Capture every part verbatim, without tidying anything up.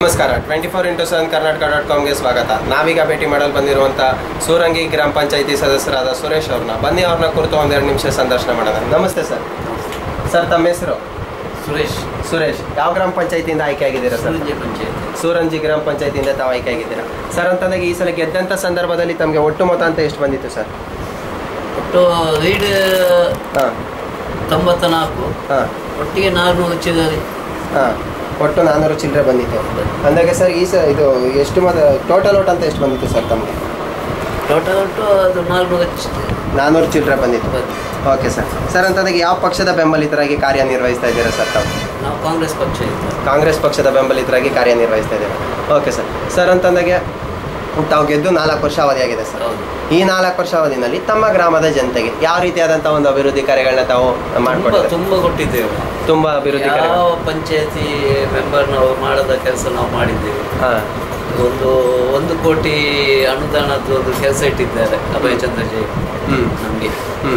ನಮಸ್ಕಾರ twenty four into seven Karnataka dot ಕಾಮ್ಗೆ ಸ್ವಾಗತ. ನಾವೀಗ ಭೇಟಿ ಮಾಡಲು ಬಂದಿರುವಂಥ ಸೂರಂಗಿ ಗ್ರಾಮ ಪಂಚಾಯಿತಿ ಸದಸ್ಯರಾದ ಸುರೇಶ್ ಅವ್ರನ್ನ ಬನ್ನಿ ಅವ್ರನ್ನ ಕುರಿತು ಒಂದೆರಡು ನಿಮಿಷ ಸಂದರ್ಶನ ಮಾಡೋಣ. ನಮಸ್ತೆ ಸರ್. ಸರ್ ತಮ್ಮ ಹೆಸರು? ಸುರೇಶ್. ಸುರೇಶ್ ಯಾವ ಗ್ರಾಮ ಪಂಚಾಯಿತಿಯಿಂದ ಆಯ್ಕೆ ಆಗಿದ್ದೀರಾ ಸರ್? ಸೂರಂಜಿ ಗ್ರಾಮ ಪಂಚಾಯಿತಿಯಿಂದ ತಾವು ಆಯ್ಕೆ ಆಗಿದ್ದೀರಾ ಸರ್. ಅಂತಂದಾಗ ಈ ಸಲ ಗೆದ್ದಂಥ ಸಂದರ್ಭದಲ್ಲಿ ತಮಗೆ ಒಟ್ಟು ಮತ ಅಂತ ಎಷ್ಟು ಬಂದಿತ್ತು ಸರ್? ಒಟ್ಟು ಲೀಡ್ ಹಾಂ ತೊಂಬತ್ತ ನಾಲ್ಕು. ಹಾಂ ಒಟ್ಟಿಗೆ ನಾಲ್ನೂರು ಚಿಲ್ಲರೆ. ಹಾಂ ಒಟ್ಟು ನಾನ್ನೂರು ಚಿಲ್ಲರೆ ಬಂದಿತ್ತು. ಅಂದಾಗೆ ಸರ್ ಈ ಸ ಇದು ಎಷ್ಟು ಮತ ಟೋಟಲ್ ಓಟ್ ಅಂತ ಎಷ್ಟು ಬಂದಿತ್ತು ಸರ್ ತಮಗೆ? ಟೋಟಲ್ ಒಟ್ಟು ಅದು ನಾಲ್ನೂರು ನಾನ್ನೂರು ಚಿಲ್ಲರೆ ಬಂದಿತ್ತು. Okay sir. ಸರ್ ಅಂತಂದಾಗ ಯಾವ ಪಕ್ಷದ ಬೆಂಬಲಿತರಾಗಿ ಕಾರ್ಯನಿರ್ವಹಿಸ್ತಾ ಇದ್ದೀರಾ ಸರ್ ತಾವು? ನಾವು ಕಾಂಗ್ರೆಸ್ ಪಕ್ಷ ಇತ್ತು. ಕಾಂಗ್ರೆಸ್ ಪಕ್ಷದ ಬೆಂಬಲಿತರಾಗಿ ಕಾರ್ಯನಿರ್ವಹಿಸ್ತಾ ಇದ್ದೀರಾ. Okay sir. ಸರ್ ಅಂತಂದಾಗೆ ತಾವು ಗೆದ್ದು ನಾಲ್ಕು ವರ್ಷ ಅವಧಿಯಾಗಿದೆ ಸರ್. ಈ ನಾಲ್ಕು ವರ್ಷ ಅವಧಿನಲ್ಲಿ ತಮ್ಮ ಗ್ರಾಮದ ಜನತೆಗೆ ಯಾವ ರೀತಿಯಾದಂಥ ಒಂದು ಅಭಿವೃದ್ಧಿ ಕಾರ್ಯಗಳನ್ನ ತಾವು ಮಾಡಿಕೊಡ್ತೀವಿ? ತುಂಬ ಕೊಟ್ಟಿದ್ದೇವೆ. ತುಂಬ ಅಭಿವೃದ್ಧಿ ಕಾರ್ಯ. ಯಾವ ಪಂಚಾಯತಿ ಮೆಂಬರ್ ನಾವು ಮಾಡದ ಕೆಲಸ ನಾವು ಮಾಡಿದ್ದೇವೆ. ಹಾಂ ಒಂದು ಒಂದು ಕೋಟಿ ಅನುದಾನದ ಒಂದು ಕೆಲಸ ಇಟ್ಟಿದ್ದಾರೆ ಅಭಯ ಚಂದ್ರ ಜೈ ನಮಗೆ.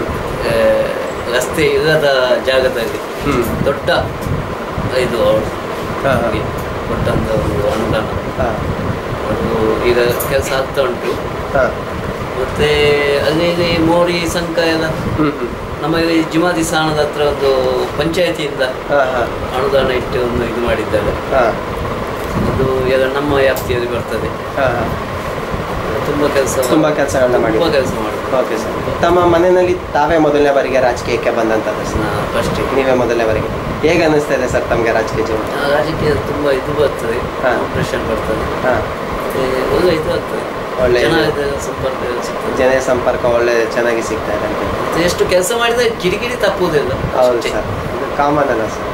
ರಸ್ತೆ ಇಲ್ಲದ ಜಾಗದಲ್ಲಿ ದೊಡ್ಡ ಇದು ನಮಗೆ ಕೊಟ್ಟಂಥ ಒಂದು ಅನುದಾನ. ಅದು ಈಗ ಕೆಲಸ ಆಗ್ತಾ ಉಂಟು. ಮತ್ತೆ ಅಲ್ಲಿ ಮೋರಿ ಸಂಘ ಎಲ್ಲ ನಮಗೆ ಜಿಮಾದಿ ಸ್ಥಾನದ ಹತ್ರ ಒಂದು ಪಂಚಾಯತಿಯಿಂದ ಅನುದಾನ ಇಟ್ಟು ಒಂದು ಇದು ಮಾಡಿದ್ದಾರೆ. ಅದು ಎಲ್ಲ ನಮ್ಮ ವ್ಯಾಪ್ತಿಯಲ್ಲಿ ಬರ್ತದೆ. ತುಂಬ ಕೆಲಸ ತುಂಬ ಕೆಲಸಗಳನ್ನ ಮಾಡಿ ತುಂಬ ಕೆಲಸ ಮಾಡಿ. Okay sir. ತಮ್ಮ ಮನೆಯಲ್ಲಿ ತಾವೇ ಮೊದಲನೇ ಬಾರಿಗೆ ರಾಜಕೀಯಕ್ಕೆ ಬಂದಂಥದ್ದು ಸರ್? ಫಸ್ಟ್ ನೀವೇ ಮೊದಲನೇ ಬಾರಿಗೆ. ಹೇಗೆ ಅನ್ನಿಸ್ತಾ ಇದೆ ಸರ್ ತಮಗೆ ರಾಜಕೀಯ ಜೀವನ? ರಾಜಕೀಯ ತುಂಬ ಇದು ಬರ್ತದೆ, ಪ್ರೆಷರ್ ಬರ್ತದೆ. ಹಾಂ ಒಳ್ಳೆ ಇದು ಆಗ್ತದೆ. ಒಳ್ಳೆ ಜನದ ಸಂಪರ್ಕ ಸಿಗ್ತದೆ. ಜನ ಸಂಪರ್ಕ ಒಳ್ಳೆ ಚೆನ್ನಾಗಿ ಸಿಗ್ತಾ ಇದೆ ಅಂತ. ಮತ್ತೆ ಎಷ್ಟು ಕೆಲಸ ಮಾಡಿದ್ರೆ ಕಿರಿಕಿರಿ ತಪ್ಪುವುದಿಲ್ಲ. ಹೌದು ಸರ್, ಇದು ಕಾಮನ್ ಅಲ್ಲ ಸರ್.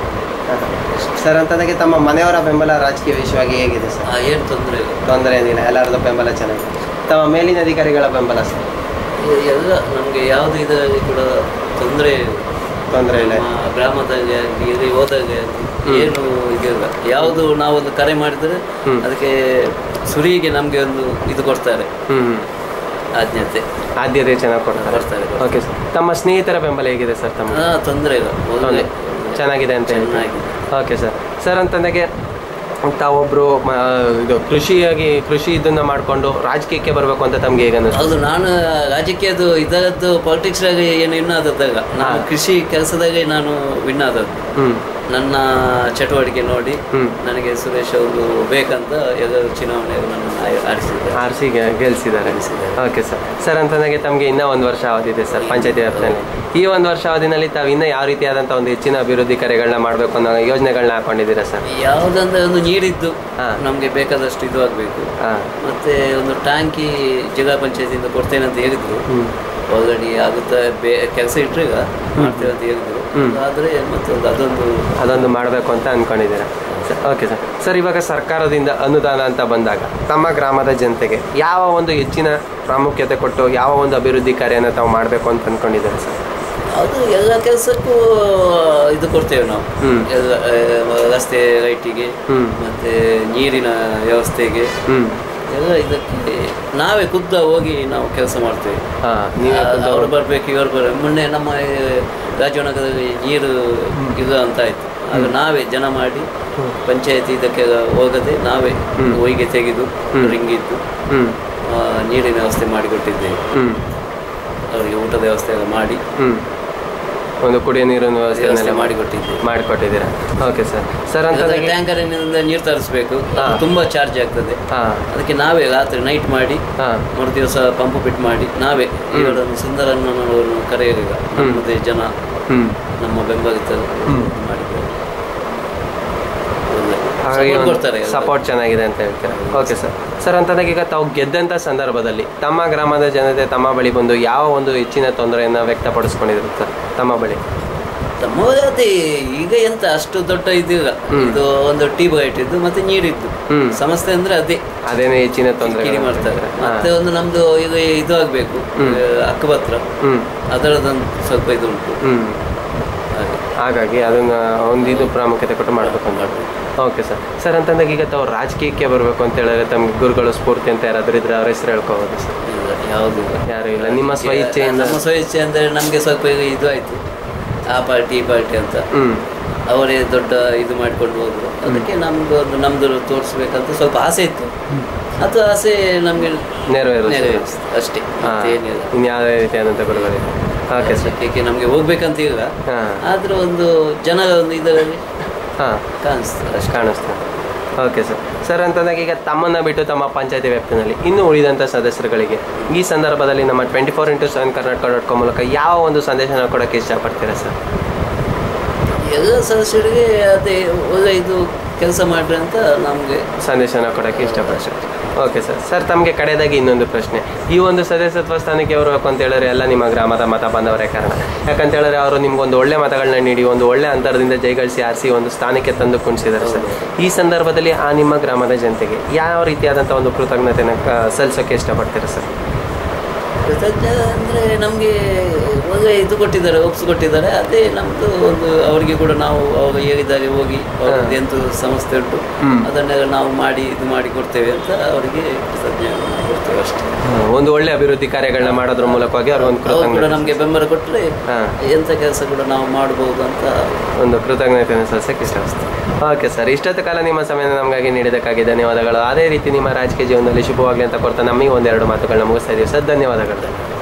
ಸರ್ ಅಂತಂದಾಗೆ ತಮ್ಮ ಮನೆಯವರ ಬೆಂಬಲ ರಾಜಕೀಯ ವಿಷಯವಾಗಿ ಹೇಗಿದೆ ಸರ್? ಏನು ತೊಂದರೆ ಇಲ್ಲ. ತೊಂದರೆ ಏನಿಲ್ಲ, ಎಲ್ಲರದ್ದು ಬೆಂಬಲ ಚೆನ್ನಾಗಿದೆ. ತಮ್ಮ ಮೇಲಿನ ಅಧಿಕಾರಿಗಳ ಬೆಂಬಲ ಸರ್? ಎಲ್ಲ ನಮಗೆ ಯಾವುದು ಇದರಲ್ಲಿ ಕೂಡ ತೊಂದರೆ ತೊಂದರೆ ಇಲ್ಲ. ಗ್ರಾಮದಲ್ಲಿ ಆಗಲಿ ಇಲ್ಲಿ ಹೋದಾಗ ಏನು ಇದಿಲ್ಲ. ಯಾವುದು ನಾವೊಂದು ಕರೆ ಮಾಡಿದರೆ ಅದಕ್ಕೆ ಸುರಿಗೆ ನಮಗೆ ಒಂದು ಇದು ಕೊಡ್ತಾರೆ, ಆದ್ಯತೆ ಆದ್ಯತೆ ಚೆನ್ನಾಗಿ ಕೊಡ್ತಾರೆ ಕೊಡ್ತಾರೆ. Okay sir. ತಮ್ಮ ಸ್ನೇಹಿತರ ಬೆಂಬಲ ಹೇಗಿದೆ ಸರ್ ತಮ್ಮ? ಹಾಂ ತೊಂದರೆ ಇಲ್ಲ, ಒಳ್ಳೆ ಚೆನ್ನಾಗಿದೆ ಅಂತ ಚೆನ್ನಾಗಿದೆ. Okay sir. ಸರ್ ಅಂತಂದಾಗೆ ತಾವೊಬ್ಬರು ಇದು ಕೃಷಿಯಾಗಿ ಕೃಷಿ ಇದನ್ನು ಮಾಡಿಕೊಂಡು ರಾಜಕೀಯಕ್ಕೆ ಬರಬೇಕು ಅಂತ ತಮ್ಗೆ ಹೇಗೆ ಅನ್ನಿಸ್ತು? ಹೌದು, ನಾನು ರಾಜಕೀಯದ್ದು ಇದರದ್ದು ಪಾಲಿಟಿಕ್ಸ್ದಾಗೆ ಏನು ವಿನ್ ಆದದ್ದಾಗ ನಾನು ಕೃಷಿ ಕೆಲಸದಾಗೆ ನಾನು ವಿನ್ ಆದದ್ದು. ನನ್ನ ಚಟುವಟಿಕೆ ನೋಡಿ ನನಗೆ ಸುರೇಶ್ ಅವರು ಬೇಕಂತ ಎಲ್ಲರೂ ಚುನಾವಣೆಯಲ್ಲಿ ನನ್ನ ಆರಿಸಿದ್ದಾರೆ, ಆರಿಸಿ ಗೆಲ್ಲಿಸಿದ್ದಾರೆ. Okay sir. ಸರ್ ಅಂತಂದಾಗೆ ತಮಗೆ ಇನ್ನೂ ಒಂದು ವರ್ಷ ಅವಧಿ ಇದೆ ಸರ್ ಪಂಚಾಯತಿ ವ್ಯಾಪ್ತಿಯಲ್ಲಿ. ಈ ಒಂದು ವರ್ಷ ಅವಧಿನಲ್ಲಿ ತಾವು ಇನ್ನೂ ಯಾವ ರೀತಿಯಾದಂಥ ಒಂದು ಹೆಚ್ಚಿನ ಅಭಿವೃದ್ಧಿ ಕಾರ್ಯಗಳನ್ನ ಮಾಡಬೇಕು ಅನ್ನೋ ಯೋಜನೆಗಳನ್ನ ಹಾಕೊಂಡಿದ್ದೀರಾ ಸರ್? ಯಾವುದಂದ್ರೆ ಒಂದು ನೀರಿದ್ದು ನಮಗೆ ಬೇಕಾದಷ್ಟು ಇದು ಆಗಬೇಕು. ಮತ್ತೆ ಒಂದು ಟ್ಯಾಂಕಿ ಜಿಲ್ಲಾ ಪಂಚಾಯತಿಯಿಂದ ಕೊಡ್ತೇನೆ ಅಂತ ಹೇಳಿದ್ರು. ಆಲ್ರೆಡಿ ಆಗುತ್ತೆ, ಬೇ ಕೆಲಸ ಇಟ್ಟರೆ ಈಗ ಮಾಡ್ತೇವೆ ಅಂತ ಹೇಳಿದ್ರು. ಆದರೆ ಮತ್ತೊಂದು ಅದೊಂದು ಅದೊಂದು ಮಾಡಬೇಕು ಅಂತ ಅಂದ್ಕೊಂಡಿದ್ದೀರಾ ಸರ್? Okay sir. ಸರ್ ಇವಾಗ ಸರ್ಕಾರದಿಂದ ಅನುದಾನ ಅಂತ ಬಂದಾಗ ತಮ್ಮ ಗ್ರಾಮದ ಜನತೆಗೆ ಯಾವ ಒಂದು ಹೆಚ್ಚಿನ ಪ್ರಾಮುಖ್ಯತೆ ಕೊಟ್ಟು ಯಾವ ಒಂದು ಅಭಿವೃದ್ಧಿ ಕಾರ್ಯನ ತಾವು ಮಾಡಬೇಕು ಅಂತ ಅಂದ್ಕೊಂಡಿದ್ದಾರೆ ಸರ್? ಅದು ಎಲ್ಲ ಕೆಲಸಕ್ಕೂ ಇದು ಕೊಡ್ತೇವೆ ನಾವು. ಎಲ್ಲ ರಸ್ತೆ ಲೈಟಿಗೆ ಮತ್ತೆ ನೀರಿನ ವ್ಯವಸ್ಥೆಗೆ ಎಲ್ಲ ಇದಕ್ಕೆ ನಾವೇ ಖುದ್ದ ಹೋಗಿ ನಾವು ಕೆಲಸ ಮಾಡ್ತೇವೆ. ಅವ್ರು ಬರಬೇಕು, ಇವರು ಬರಬೇಕು. ಮೊನ್ನೆ ನಮ್ಮ ರಾಜನಗರದಲ್ಲಿ ನೀರು ಇದು ಅಂತ ಆಯಿತು. ಆಗ ನಾವೇ ಜನ ಮಾಡಿ ಪಂಚಾಯತಿ ಇದಕ್ಕೆ ಹೋಗದೆ ನಾವೇ ಹೊಯ್ಗೆ ತೆಗೆದು ರಿಂಗಿದ್ದು ನೀರಿನ ವ್ಯವಸ್ಥೆ ಮಾಡಿಕೊಟ್ಟಿದ್ದೇವೆ. ಅವರಿಗೆ ಊಟದ ವ್ಯವಸ್ಥೆ ಎಲ್ಲ ಮಾಡಿ ಒಂದು ಕುಡಿಯೋ ನೀರಿನ ವ್ಯವಸ್ಥೆ ಮಾಡಿಕೊಟ್ಟಿದ್ದೇವೆ ಮಾಡಿಕೊಟ್ಟಿದ್ದೀರಾ. Okay sir. ಸರ್ ಅಂತ ಟ್ಯಾಂಕರಿನಿಂದ ನೀರು ತರಿಸ್ಬೇಕು, ತುಂಬಾ ಚಾರ್ಜ್ ಆಗ್ತದೆ. ಅದಕ್ಕೆ ನಾವೇ ರಾತ್ರಿ ನೈಟ್ ಮಾಡಿ ಮೂರು ದಿವಸ ಪಂಪ್ ಫಿಟ್ ಮಾಡಿ ನಾವೇ ಇವರನ್ನು ಸುಂದರಣ್ಣನವರನ್ನು ಕರೆಯಲಿಲ್ಲ, ನಮ್ಮದೇ ಜನ ನಮ್ಮ ಬೆಂಬಲಿತರು ಮಾಡಿದ್ದೇವೆ. ಸಪೋರ್ಟ್ ಚೆನ್ನಾಗಿದೆ ಅಂತ ಹೇಳ್ತೀರಾ? Okay sir. ಸರ್ ಅಂತಂದಾಗ ಈಗ ತಾವು ಗೆದ್ದಂಥ ಸಂದರ್ಭದಲ್ಲಿ ತಮ್ಮ ಗ್ರಾಮದ ಜನತೆ ತಮ್ಮ ಬಳಿ ಬಂದು ಯಾವ ಒಂದು ಹೆಚ್ಚಿನ ತೊಂದರೆಯನ್ನು ವ್ಯಕ್ತಪಡಿಸ್ಕೊಂಡಿದ್ರು ಸರ್ ತಮ್ಮ ಬಳಿ? ತಮ್ಮ ಅದೇ ಈಗ ಎಂತ ಅಷ್ಟು ದೊಡ್ಡ ಇದಿಲ್ಲ, ಇದು ಒಂದು ಟ್ಯೂಬ್ ಲೈಟ್ ಇದ್ದು ಮತ್ತೆ ನೀರಿದ್ದು ಸಮಸ್ಯೆ ಅಂದ್ರೆ ಅದೇ ಅದೇನೇ ಹೆಚ್ಚಿನ ತೊಂದರೆ ಮಾಡ್ತಾರೆ. ಮತ್ತೆ ಒಂದು ನಮ್ದು ಈಗ ಇದು ಆಗ್ಬೇಕು ಅಕ್ಕಪತ್ರ, ಅದರದೊಂದು ಸ್ವಲ್ಪ ಇದು ಉಂಟು. ಹಾಗಾಗಿ ಅದನ್ನ ಒಂದು ಇದು ಪ್ರಾಮುಖ್ಯತೆ ಕೊಟ್ಟು ಮಾಡಬೇಕು ಅಂತ. Okay sir. ಸರ್ ಅಂತಂದಾಗ ಈಗ ತಾವು ರಾಜಕೀಯಕ್ಕೆ ಬರಬೇಕು ಅಂತ ಹೇಳಿದ್ರೆ ತಮ್ಗೆ ಗುರುಗಳು ಸ್ಫೂರ್ತಿ ಅಂತ ಯಾರಾದ್ರೂ ಇದ್ರೆ ಅವ್ರ ಹೆಸರು ಹೇಳ್ಕೋಬೋದು ಸರ್? ಯಾವುದು ಯಾರು ಇಲ್ಲ, ನಿಮ್ಮ ಸ್ವಇಚ್ಛೆಯಿಂದ? ನಮ್ಮ ಸ್ವಇಚ್ಛೆ ಅಂದರೆ ನಮಗೆ ಸ್ವಲ್ಪ ಇದು ಆಯಿತು, ಆ ಪಾರ್ಟಿ ಈ ಪಾರ್ಟಿ ಅಂತ ಅವರೇ ದೊಡ್ಡ ಇದು ಮಾಡ್ಕೊಂಡು ಹೋದ್ರು. ಅದಕ್ಕೆ ನಮ್ಗೆ ಒಂದು ನಮ್ದು ತೋರಿಸ್ಬೇಕಂತ ಸ್ವಲ್ಪ ಆಸೆ ಇತ್ತು. ಅದು ಆಸೆ ನಮಗೆ ನೆರವೇರಿಸ್ತು ನೆರವೇರಿಸ್ತು ಅಷ್ಟೇ, ಮತ್ತೇನಿಲ್ಲ. ಇನ್ಯಾವುದೇ ರೀತಿಯಾದಂಥ ಕೊಡುಗೆ. Okay sir. ಏಕೆ ನಮಗೆ ಹೋಗ್ಬೇಕಂತ ಇಲ್ಲ, ಆದರೂ ಒಂದು ಜನರ ಒಂದು ಇದರಲ್ಲಿ ಹಾಂ ಕಾಣಿಸ್ತದೆ ಅಷ್ಟು ಕಾಣಿಸ್ತದೆ. Okay sir. ಸರ್ ಅಂತಂದಾಗ ಈಗ ತಮ್ಮನ್ನು ಬಿಟ್ಟು ತಮ್ಮ ಪಂಚಾಯತಿ ವ್ಯಾಪ್ತಿನಲ್ಲಿ ಇನ್ನೂ ಉಳಿದಂಥ ಸದಸ್ಯರುಗಳಿಗೆ ಈ ಸಂದರ್ಭದಲ್ಲಿ ನಮ್ಮ twenty four into seven Karnataka dot com ಮೂಲಕ ಯಾವ ಒಂದು ಸಂದೇಶನ ಕೊಡೋಕ್ಕೆ ಇಷ್ಟಪಡ್ತೀರಾ ಸರ್? ಎಲ್ಲ ಸದಸ್ಯರಿಗೆ ಅದೇ ಒಳ್ಳೆ ಇದು ಕೆಲಸ ಮಾಡ್ರಿ ಅಂತ ನಮಗೆ ಸಂದೇಶನ ಕೊಡೋಕ್ಕೆ ಇಷ್ಟಪಡ್ತೀವಿ. Okay sir. ಸರ್ ತಮಗೆ ಕಡೆಯದಾಗಿ ಇನ್ನೊಂದು ಪ್ರಶ್ನೆ. ಈ ಒಂದು ಸದಸ್ಯತ್ವ ಸ್ಥಾನಕ್ಕೆ ಅವರು ಅಂತ ಹೇಳಿದ್ರೆ ಎಲ್ಲ ನಿಮ್ಮ ಗ್ರಾಮದ ಮತ ಬಂದವರೇ ಕಾರಣ. ಯಾಕಂತ ಹೇಳಿದ್ರೆ ಅವರು ನಿಮ್ಗೊಂದು ಒಳ್ಳೆ ಮತಗಳನ್ನ ನೀಡಿ ಒಂದು ಒಳ್ಳೆ ಅಂತರದಿಂದ ಜೈಗಳಿಸಿ ಆರಿಸಿ ಒಂದು ಸ್ಥಾನಕ್ಕೆ ತಂದು ಕುಣಿಸಿದ್ದಾರೆ ಸರ್. ಈ ಸಂದರ್ಭದಲ್ಲಿ ಆ ನಿಮ್ಮ ಗ್ರಾಮದ ಜನತೆಗೆ ಯಾವ ರೀತಿಯಾದಂಥ ಒಂದು ಕೃತಜ್ಞತೆಯನ್ನು ಸಲ್ಲಿಸೋಕ್ಕೆ ಇಷ್ಟಪಡ್ತೀರಾ ಸರ್? ಕೃತಜ್ಞ ಅಂದರೆ ನಮಗೆ ಒಳ್ಳೆ ಇದು ಕೊಟ್ಟಿದ್ದಾರೆ, ಒಪ್ಸು ಕೊಟ್ಟಿದ್ದಾರೆ. ಅದೇ ನಮ್ಮದು ಒಂದು ಅವರಿಗೆ ಕೂಡ ನಾವು ಅವಾಗ ಹೇಳಿದ್ದಾರೆ ಹೋಗಿ ಅವ್ರದ್ದು ಎಂತ ಸಂಸ್ಥೆ ಉಂಟು ಅದನ್ನೆಲ್ಲ ನಾವು ಮಾಡಿ ಇದು ಮಾಡಿ ಕೊಡ್ತೇವೆ ಅಂತ ಅವರಿಗೆ ಕೃತಜ್ಞ ಕೊಡ್ತೇವೆ ಅಷ್ಟೇ. ಒಂದು ಒಳ್ಳೆ ಅಭಿವೃದ್ಧಿ ಕಾರ್ಯಗಳನ್ನ ಮಾಡೋದ್ರ ಮೂಲಕವಾಗಿ ಅವ್ರ ಒಂದು ಅವ್ರು ಕೂಡ ನಮಗೆ ಬೆಂಬಲ ಕೊಟ್ಟರೆ ಎಂಥ ಕೆಲಸ ಕೂಡ ನಾವು ಮಾಡಬಹುದು ಅಂತ ಒಂದು ಕೃತಜ್ಞತೆಯನ್ನು ಸಲ್ಲಿಸಕ್ಕೆ ಇಷ್ಟಪಡ್ತೀನಿ. Okay sir. ಇಷ್ಟೊತ್ತು ಕಾಲ ನಿಮ್ಮ ಸಮಯ ನಮಗಾಗಿ ನೀಡಿದ್ದಕ್ಕಾಗಿ ಧನ್ಯವಾದಗಳು. ಅದೇ ರೀತಿ ನಿಮ್ಮ ರಾಜಕೀಯ ಜೀವನದಲ್ಲಿ ಶುಭವಾಗಲಿ ಅಂತ ಕೊಡ್ತಾ ನಮಗೆ ಒಂದೆರಡು ಮಾತುಗಳನ್ನ ಮುಗಿಸ್ತಾ ಇದ್ದೀವಿ ಸರ್. ಧನ್ಯವಾದಗಳು.